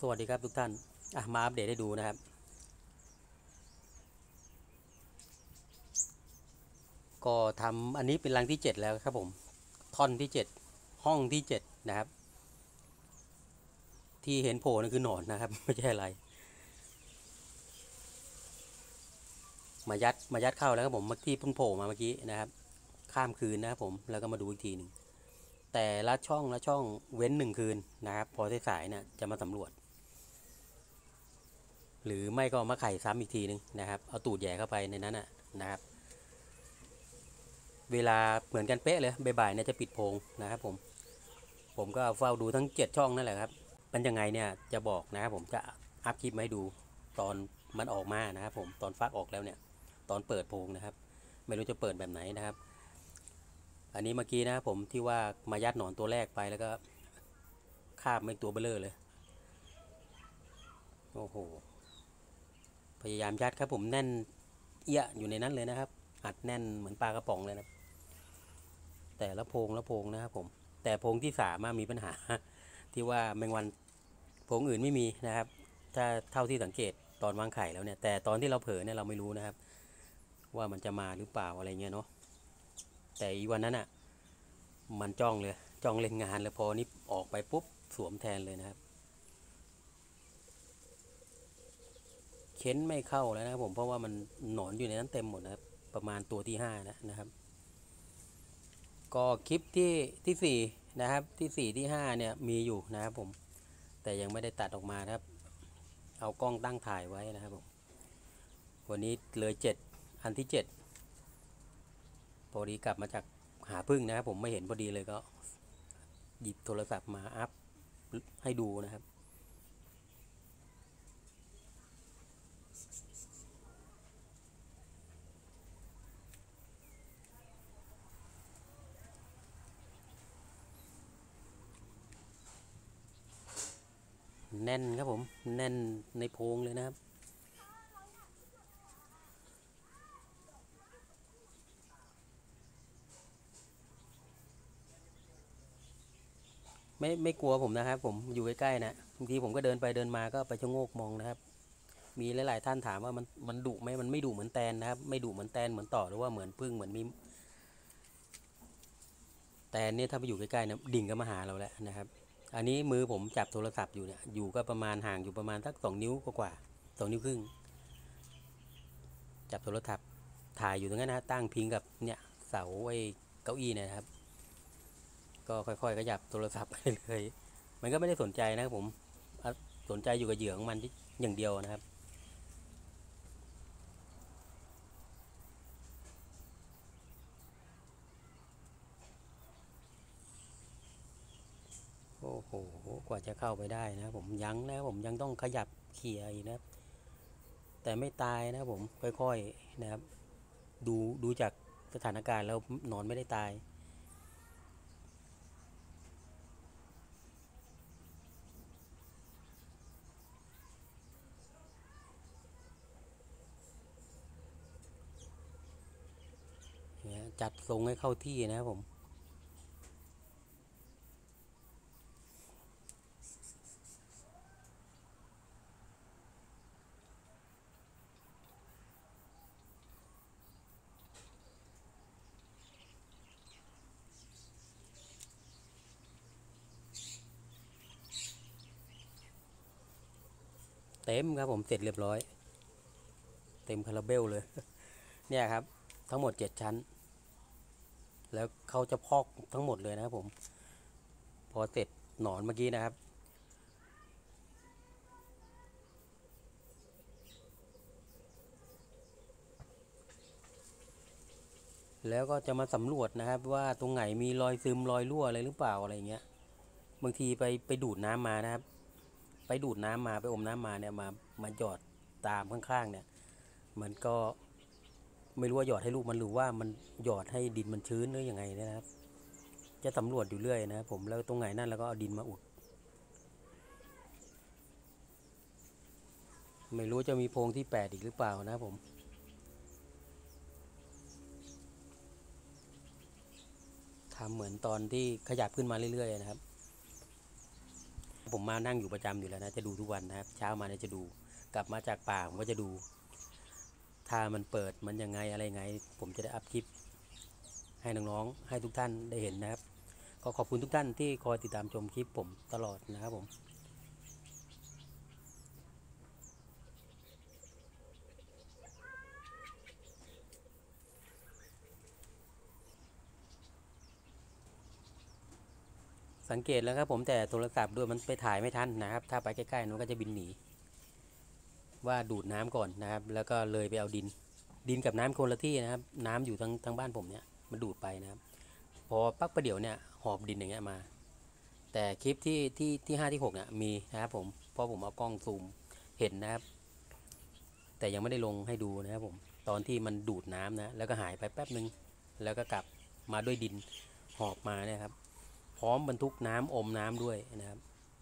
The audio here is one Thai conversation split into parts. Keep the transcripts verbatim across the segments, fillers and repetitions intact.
วัสดีครับทุกท่านอ่ะมาอัปเดตให้ดูนะครับก็ทำอันนี้เป็นรังที่เจ็ดแล้วครับผมท่อนที่เจ็ดห้องที่เจ็ดนะครับที่เห็นโผล่นั่นคือหนอนนะครับไม่ใช่อะไรมายัดมายัดเข้าแล้วครับผมเมื่อกี้เพิ่งโผล่มาเมื่อกี้นะครับข้ามคืนนะครับผมแล้วก็มาดูอีกทีหนึ่งแต่ละช่องละช่องเว้นหนึ่งคืนนะครับพอสายๆเนี่ยจะมาสำรวจหรือไม่ก็มาไข่ซ้ำอีกทีหนึ่งนะครับเอาตูดแย่เข้าไปในนั้นนะครับเวลาเหมือนกันเป๊ะเลยบ่ายๆเนี่ยจะปิดโพงนะครับผมผมก็เฝ้าดูทั้งเจ็ดช่องนั่นแหละครับเป็นยังไงเนี่ยจะบอกนะครับผมจะอัพคลิปมาให้ดูตอนมันออกมานะครับผมตอนฟักออกแล้วเนี่ยตอนเปิดโพงนะครับไม่รู้จะเปิดแบบไหนนะครับอันนี้เมื่อกี้นะผมที่ว่ามายัดหนอนตัวแรกไปแล้วก็คาบไม่ตัวเบลเลอร์เลยโอ้โหพยายามยัดครับผมแน่นเอี้ยอยู่ในนั้นเลยนะครับอัดแน่นเหมือนปลากระป๋องเลยนะแต่ละโพงละโพงนะครับผมแต่โพงที่สามมีปัญหาที่ว่าแมงวันโพงอื่นไม่มีนะครับถ้าเท่าที่สังเกตตอนวางไข่แล้วเนี่ยแต่ตอนที่เราเผลอเนี่ยเราไม่รู้นะครับว่ามันจะมาหรือเปล่าอะไรเงี้ยเนาะแต่อีวันนั้นอ่ะมันจ้องเลยจ้องเล่นงานเลยพอนี่ออกไปปุ๊บสวมแทนเลยนะครับเค้นไม่เข้าแล้วนะครับผมเพราะว่ามันหนอนอยู่ในนั้นเต็มหมดนะครับประมาณตัวที่ห้านะนะครับก็คลิปที่ที่สี่นะครับที่สี่ที่ห้าเนี่ยมีอยู่นะครับผมแต่ยังไม่ได้ตัดออกมาครับเอากล้องตั้งถ่ายไว้นะครับผมวันนี้เลยเจ็ดอันที่เจ็ดพอดีกลับมาจากหาพึ่งนะครับผมไม่เห็นพอดีเลยก็หยิบโทรศัพท์มาอัพให้ดูนะครับแน่นครับผมแน่นในโพรงเลยนะครับไม่ไม่กลัวผมนะครับผมอยู่ใกล้ๆนะบางทีผมก็เดินไปเดินมาก็ไปชะโงกมองนะครับมีหลายๆท่านถามว่ามันมันดุไหมมันไม่ดุเหมือนแตนนะครับไม่ดุเหมือนแตนเหมือนต่อหรือว่าเหมือนพึ่งเหมือนมีแตนเนี่ยถ้าไปอยู่ใกล้ๆนะดิ่งก็มาหาเราแล้วนะครับอันนี้มือผมจับโทรศัพท์อยู่เนี่ยอยู่ก็ประมาณห่างอยู่ประมาณสักสองนิ้วกว่าสองนิ้วครึ่งจับโทรศัพท์ถ่ายอยู่ตรงนั้นนะตั้งพิงกับเนี่ยเสาไอ้เก้าอี้เนี่ยนะครับก็ค่อยๆขยับโทรศัพท์ไปเลยมันก็ไม่ได้สนใจนะครับผมสนใจอยู่กับเหยื่อของมันอย่างเดียวนะครับโอ้โหกว่าจะเข้าไปได้นะผมยังนะผมยังต้องขยับเขี่ยอีกนะแต่ไม่ตายนะผมค่อยๆนะครับดูดูจากสถานการณ์แล้วนอนไม่ได้ตายเนี่ยจัดทรงให้เข้าที่นะครับผมเต็มครับผมเสร็จเรียบร้อยเต็มคาราเบลเลยเนี่ยครับทั้งหมดเจ็ดชั้นแล้วเขาจะพอกทั้งหมดเลยนะครับผมพอเสร็จหนอนเมื่อกี้นะครับแล้วก็จะมาสำรวจนะครับว่าตรงไหนมีรอยซึมรอยรั่วอะไรหรือเปล่าอะไรเงี้ยบางทีไปไปดูดน้ำมานะครับไปดูดน้ำมาไปอมน้ำมาเนี่ยมามาหยอดตามข้างๆเนี่ยมันก็ไม่รู้ว่าหยอดให้ลูกมันหรือว่ามันหยอดให้ดินมันชื้นหรือยังไงนะครับจะสำรวจอยู่เรื่อยนะครับผมแล้วตรงไหนนั่นแล้วก็เอาดินมาอุดไม่รู้จะมีโพรงที่แปดอีกหรือเปล่านะผมทำเหมือนตอนที่ขยับขึ้นมาเรื่อยๆนะครับผผมมานั่งอยู่ประจำอยู่แล้วนะจะดูทุกวันนะครับเช้ามาเนี่ยจะดูกลับมาจากป่าผมก็จะดูถ้ามันเปิดมันยังไงอะไรไงผมจะได้อัพคลิปให้น้องๆให้ทุกท่านได้เห็นนะครับก็ขอบคุณทุกท่านที่คอยติดตามชมคลิปผมตลอดนะครับผมสังเกตแล้วครับผมแต่โทรศัพท์ด้วยมันไปถ่ายไม่ทันนะครับถ้าไปใกล้ๆมันก็จะบินหนีว่าดูดน้ำก่อนนะครับแล้วก็เลยไปเอาดินดินกับน้ำคนละที่นะครับน้ำอยู่ทางทางบ้านผมเนี่ยมันดูดไปนะครับพอปักประเดี๋ยวเนี่ยหอบดินอย่างเงี้ยมาแต่คลิปที่ที่ที่ห้าที่หกเนี่ยมีนะครับผมเพราะผมเอากล้องซูมเห็นนะครับแต่ยังไม่ได้ลงให้ดูนะครับผมตอนที่มันดูดน้ำนะแล้วก็หายไปแป๊บนึงแล้วก็กลับมาด้วยดินหอบมาเนี่ยครับพร้อมบรรทุกน้ำอมน้ำด้วยนะครับ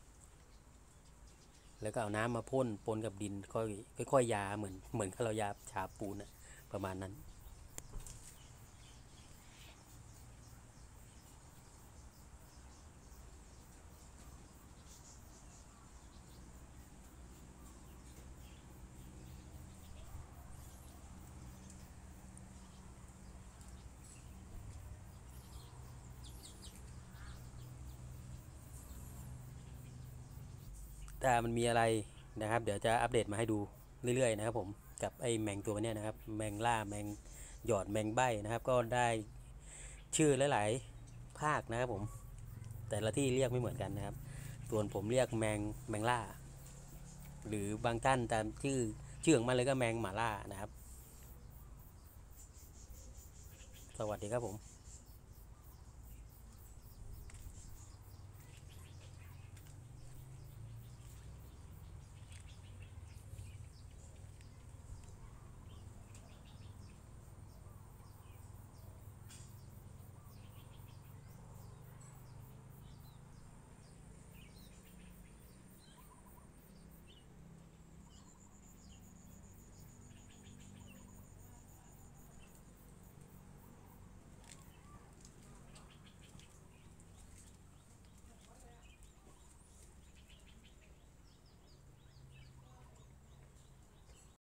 แล้วก็เอาน้ำมาพ่นปนกับดินค่อยค่อยๆยาเหมือนเหมือนกับเรายาฉาบปูนนะประมาณนั้นถ้ามันมีอะไรนะครับเดี๋ยวจะอัปเดตมาให้ดูเรื่อยๆนะครับผมกับไอ้แมงตัวนี้นะครับแมงล่าแมงหยอดแมงใบ้นะครับก็ได้ชื่อหลายๆภาคนะครับผมแต่ละที่เรียกไม่เหมือนกันนะครับส่วนผมเรียกแมงแมงล่าหรือบางท่านตามชื่อชื่อของมันเลยก็แมงหม่าล่านะครับสวัสดีครับผม